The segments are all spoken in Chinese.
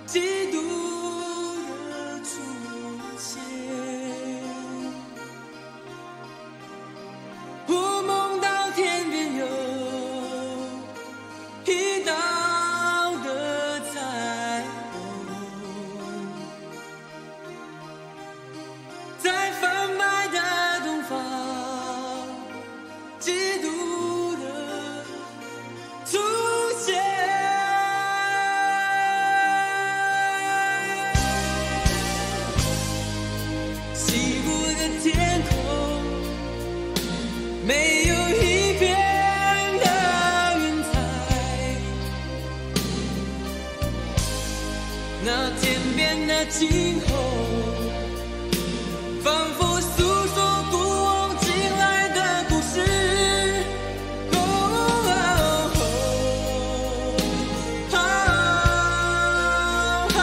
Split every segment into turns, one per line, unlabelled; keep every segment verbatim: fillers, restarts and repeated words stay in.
基督的出现。我梦到天边有一道的彩虹，在泛白的东方，基督的出现。西部的天空没有一片的云彩，那天边的惊鸿仿佛诉说古往今来的故事。哦哦哦哦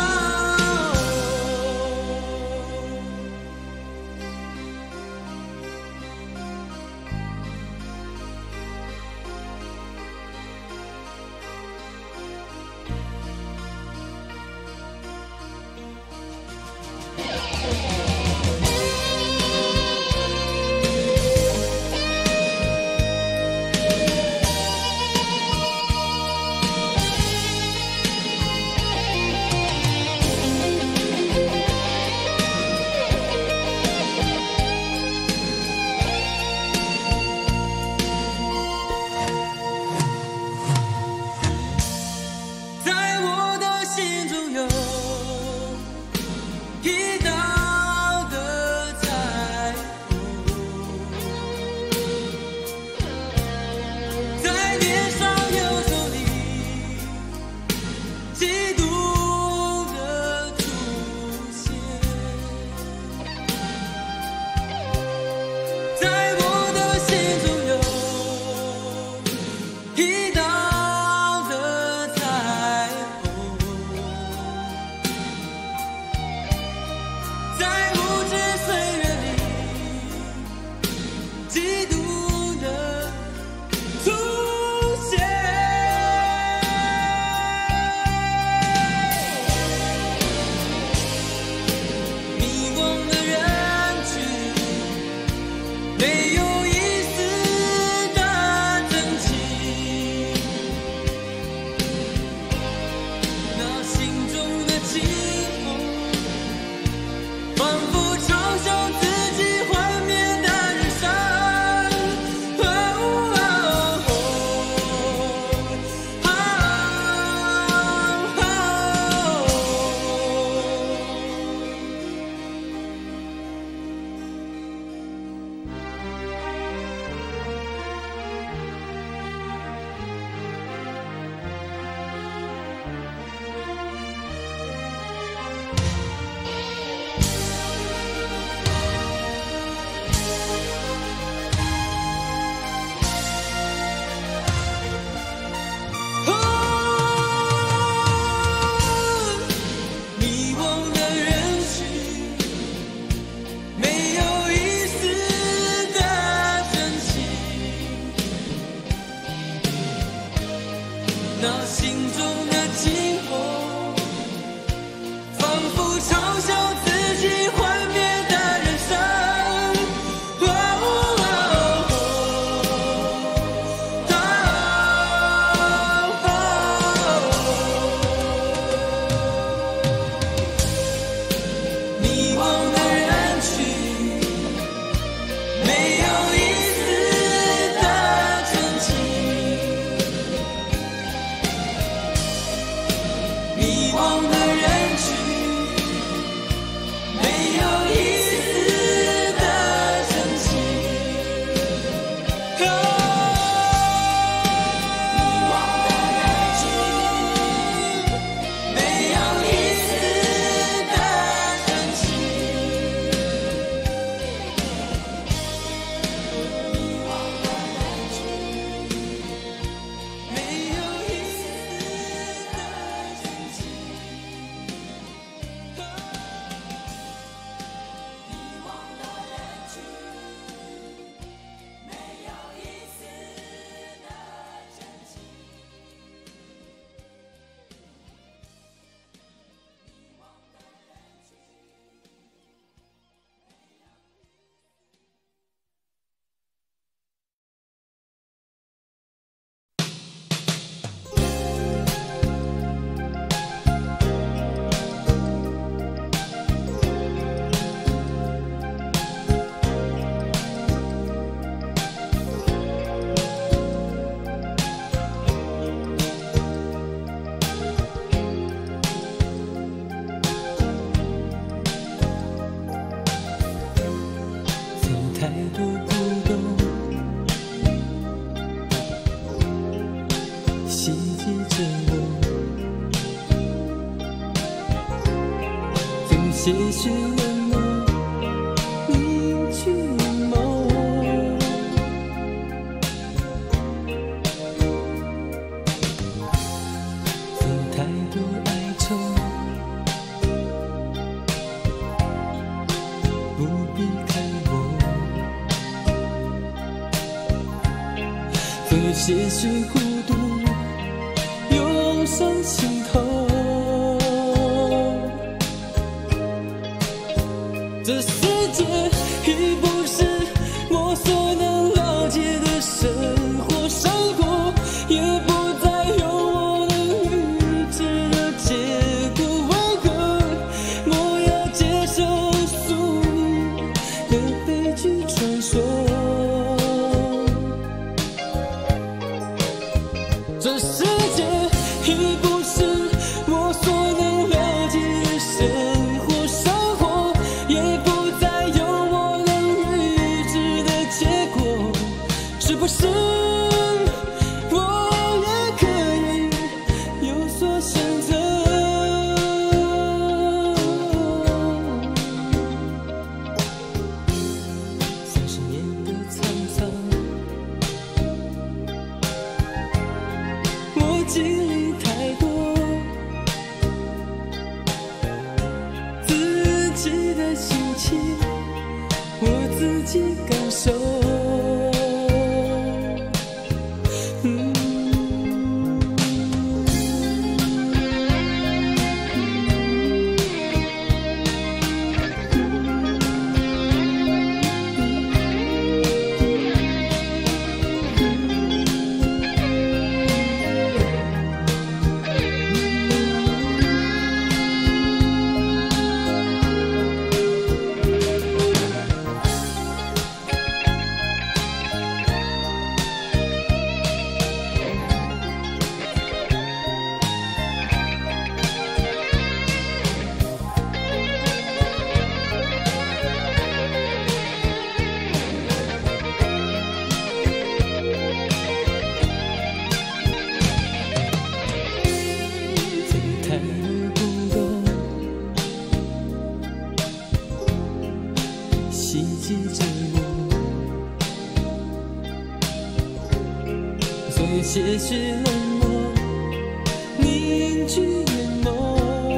多不懂，袭击着我，总些许冷漠凝聚眼眸，曾太多哀愁，不必看我，总有些许孤独涌上心头。这世界已不是我所能了解的生活，生活也不再有我能预知的结果。为何我要接受宿命的悲剧传说？这世界已不是我所能了解的生活，生活也不再有我能预知的结果。是不是我也可以有所选择？三十年的沧桑，我经历太多，自己的心情我自己感受。嗯太不懂，袭击着我，总有些许冷漠凝聚眼眸，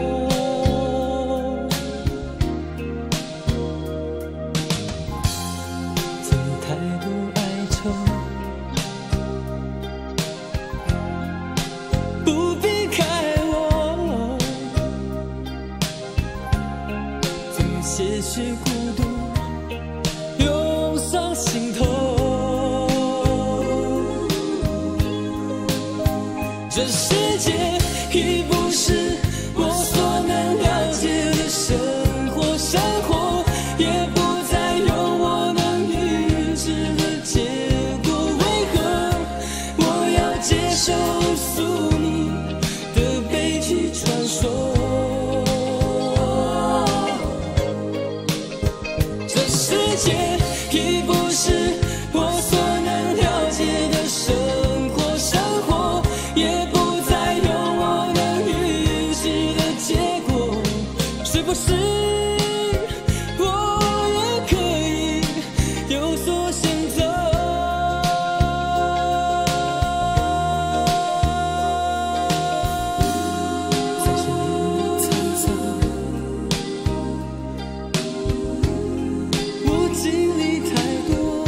曾有太多哀愁，不必开我，总有些许孤独涌上心头。这世界已不是我所能了解的生活，生活也不再有我能预知的结果。为何我要接受宿命的悲剧传说？这世界已不是我所能了解的生活，生活也不再有我能预知的结果。是不是我也可以有所选择？三十年的沧桑，我经历太多，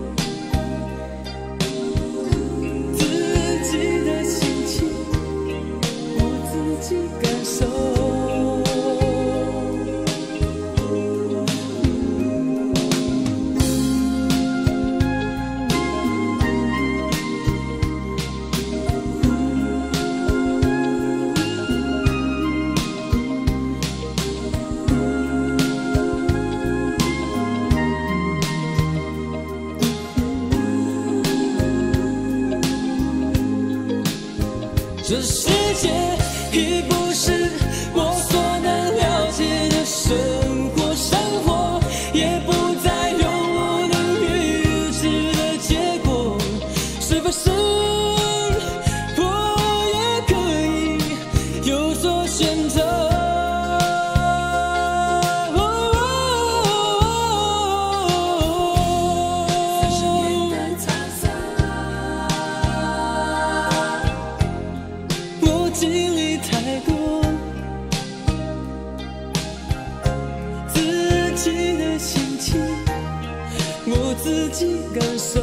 自己的心情我自己感受。这世界已不是选择。四十年的沧桑，我经历太多，自己的心情我自己感受。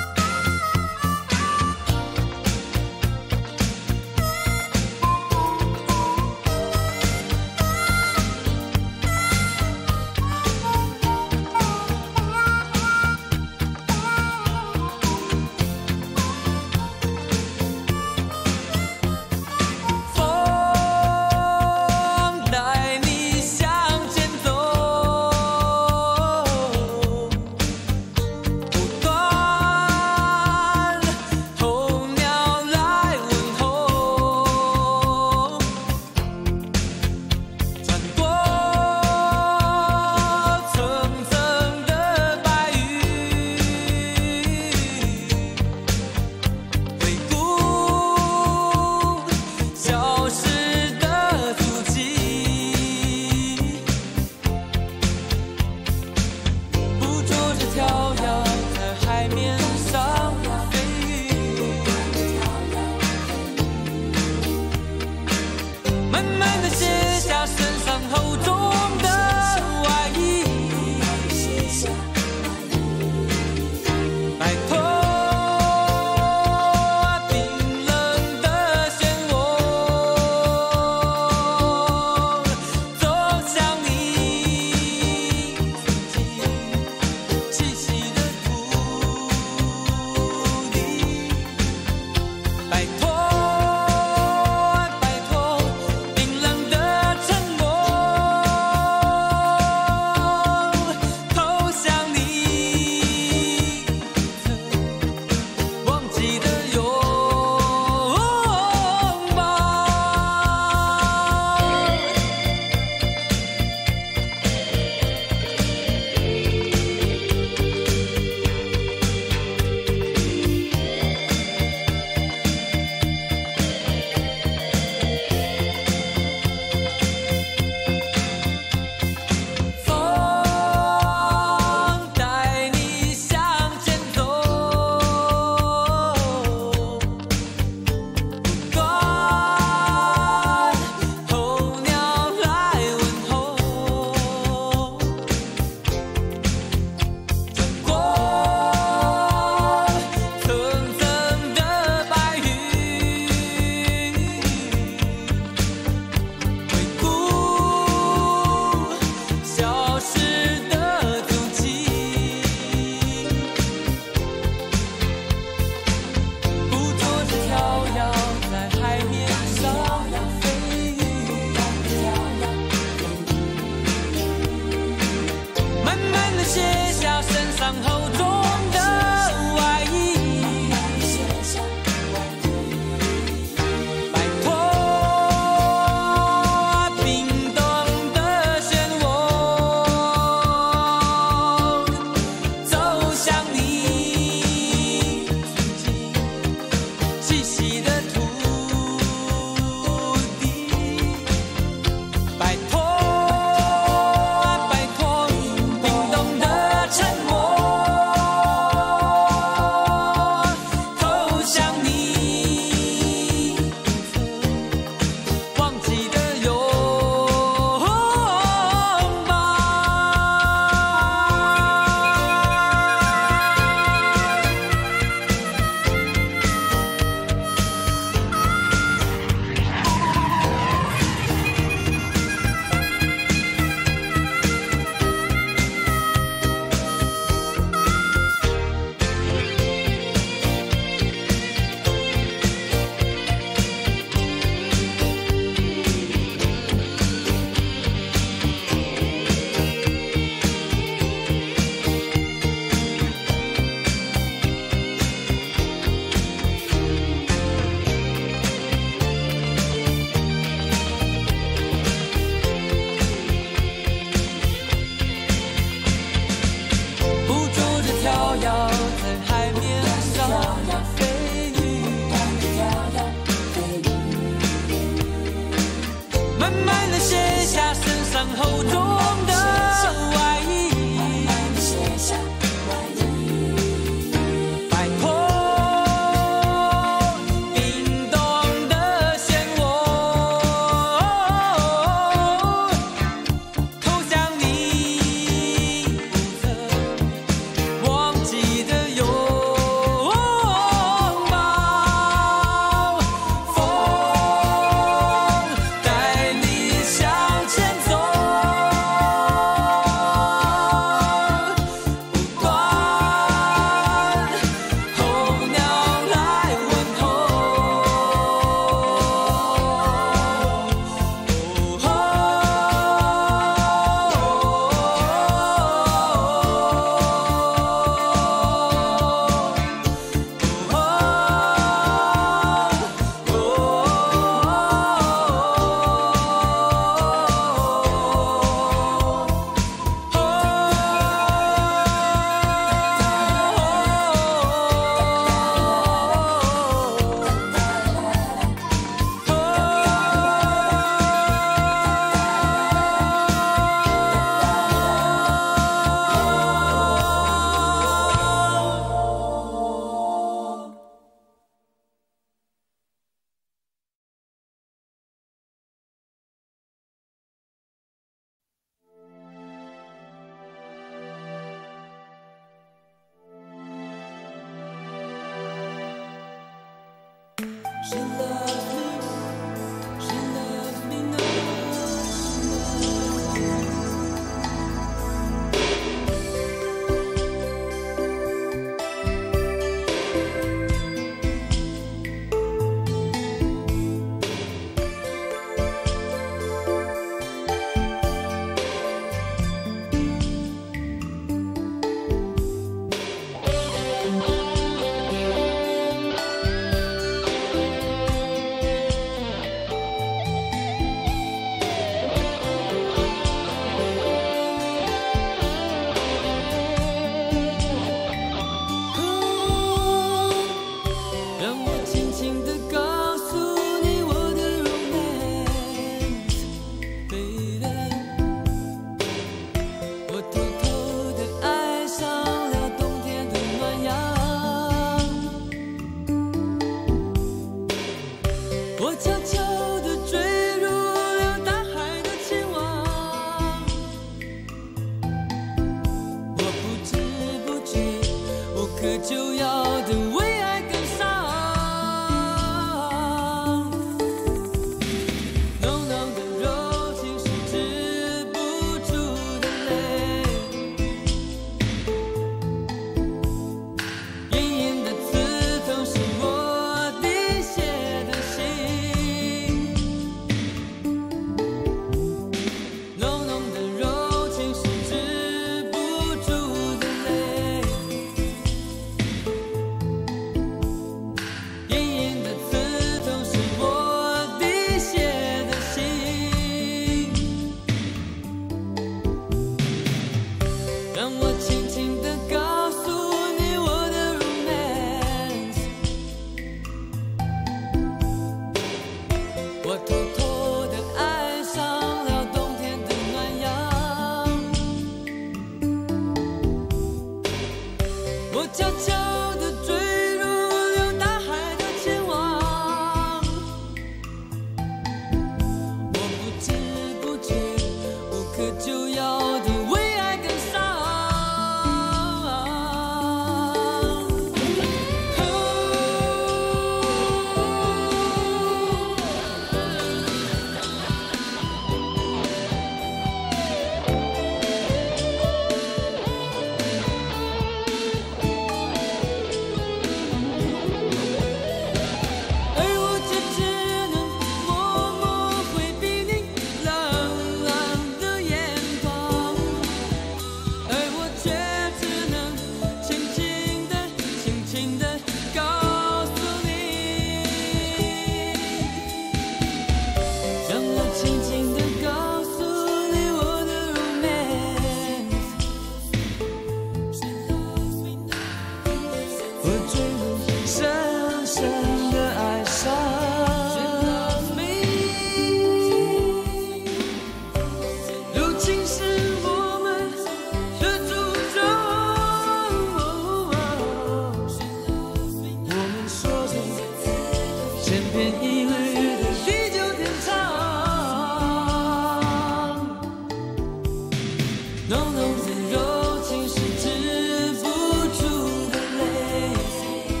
浓浓的柔情是止不住的泪。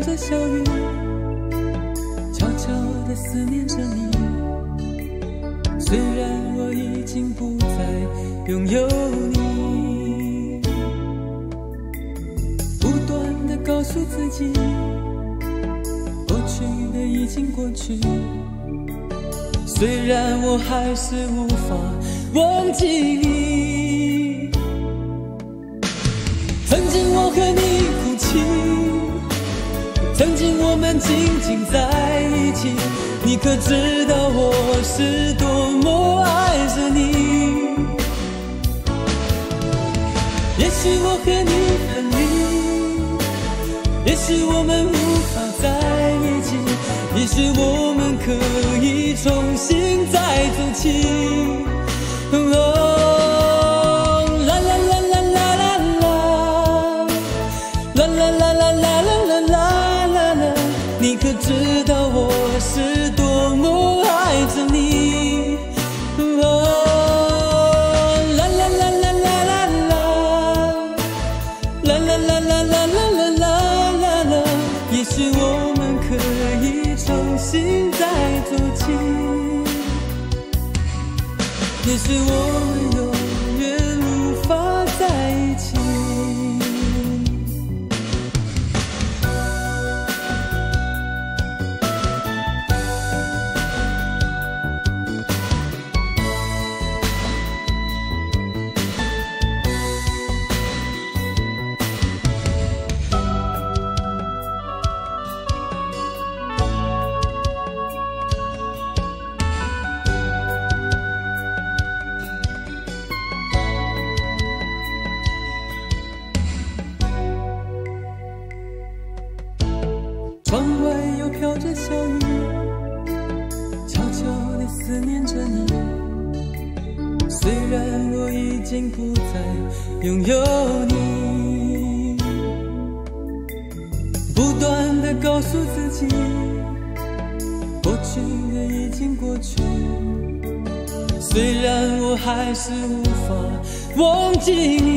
着小雨，悄悄地思念着你。虽然我已经不再拥有你，不断地告诉自己，过去的已经过去。虽然我还是无法忘记你，曾经我和你哭泣，曾经我们紧紧在一起，你可知道我是多么爱着你？也许我和你分离，也许我们无法在一起，也许我们可以重新再走起。哦，啦啦啦啦啦啦啦，啦啦啦啦啦啦啦啦啦，你可知道我是多么爱着你？哦，啦啦啦啦啦啦啦，啦啦啦啦啦啦啦啦啦，也许我们可以重新再走起，也许我们永远无法在一起。窗外又飘着小雨，悄悄地思念着你。虽然我已经不再拥有你，不断地告诉自己，过去的已经过去。虽然我还是无法忘记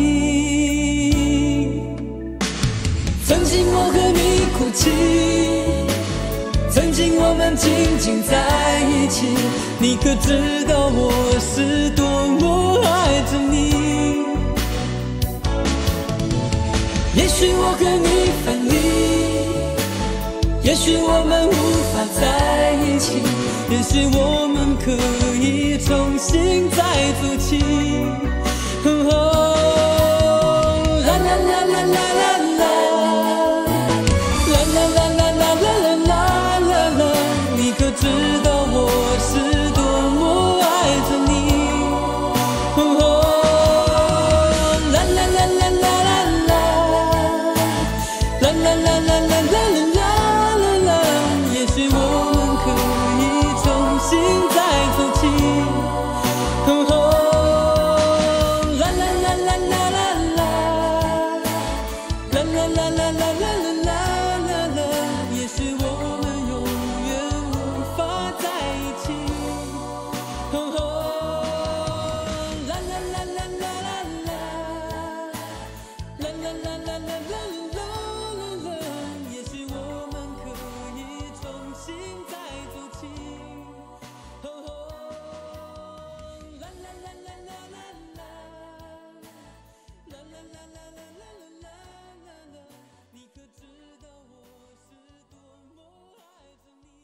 你，曾经我和你哭泣，曾经我们紧紧在一起，你可知道我是多么爱着你？也许我和你分离，也许我们无法在一起，也许我们可以重新再走起。哦，啦啦啦啦啦啦啦，啦啦啦啦啦啦啦啦啦，你可知道我是多么爱着你？哦，啦啦啦啦啦啦啦，啦啦啦啦啦啦啦啦啦，也许我们可以重新再走起。哦，啦啦啦啦啦啦啦，啦啦啦啦啦啦啦啦啦，也许我们永远无法在一起。哦，啦啦啦啦啦啦啦，啦啦啦啦啦啦啦啦，也许我们可以重新再走起。哦，啦啦啦啦啦啦啦，啦啦啦啦啦啦啦啦啦，你可知道我是多么爱着你？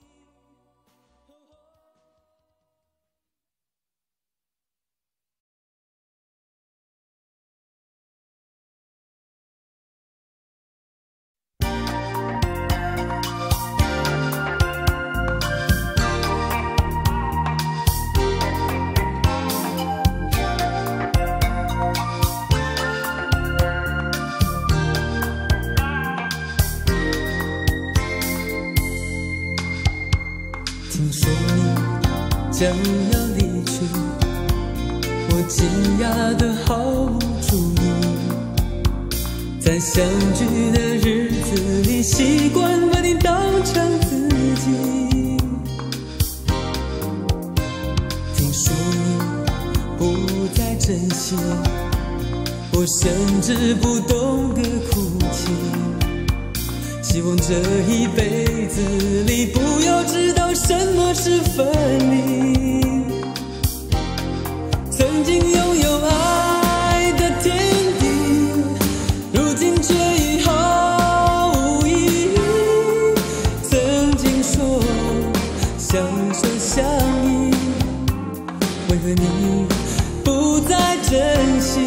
听说你将要离去，我惊讶的毫无注意，在相聚的日子里，习惯把你当成自己。听说你不再珍惜，我甚至不懂得哭泣。 希望这一辈子里不要知道什么是分离。曾经拥有爱的天地，如今却已毫无意义。曾经说相守相依，为何你不再珍惜？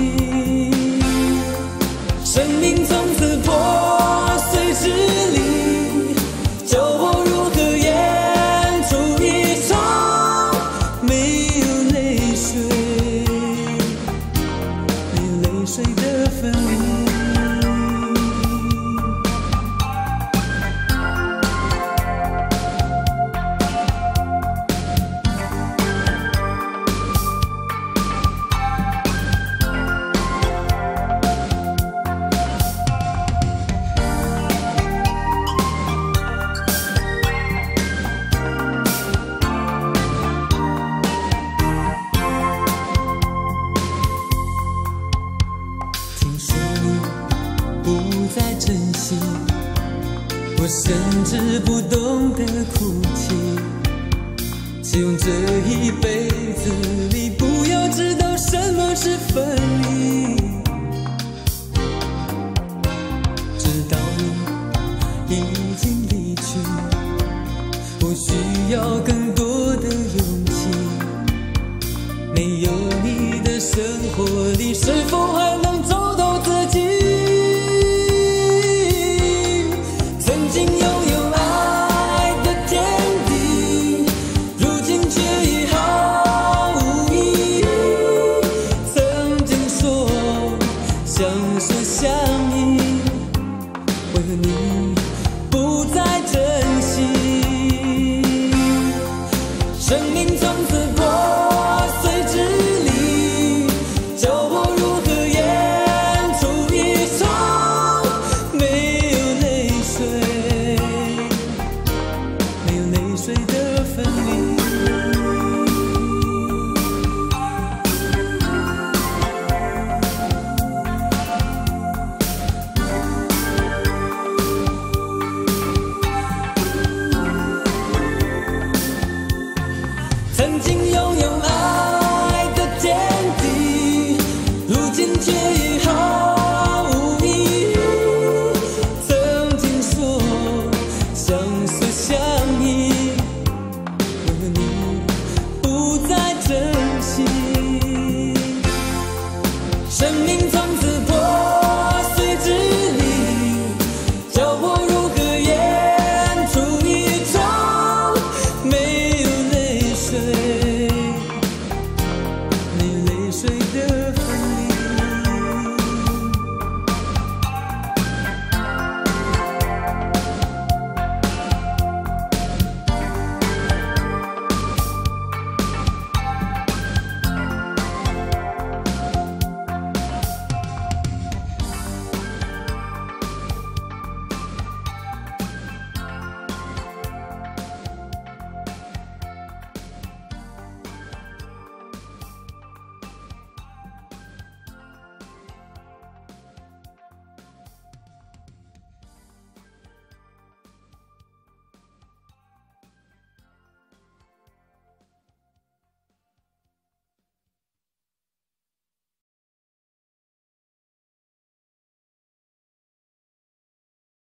生命从此破碎支离，叫我如何演出一场没有泪水、没有泪水的分离。珍惜，我甚至不懂得哭泣。希望这一辈子里不要知道什么是分离。知道你已经离去，我需要更多的勇气。没有你的生活里，是否还能找到自己？相守相依，为何你不再珍惜？生命从此破碎支离，叫我如何演出一场没有泪水、没有泪水的分离。曾经拥有爱的天地，如今却已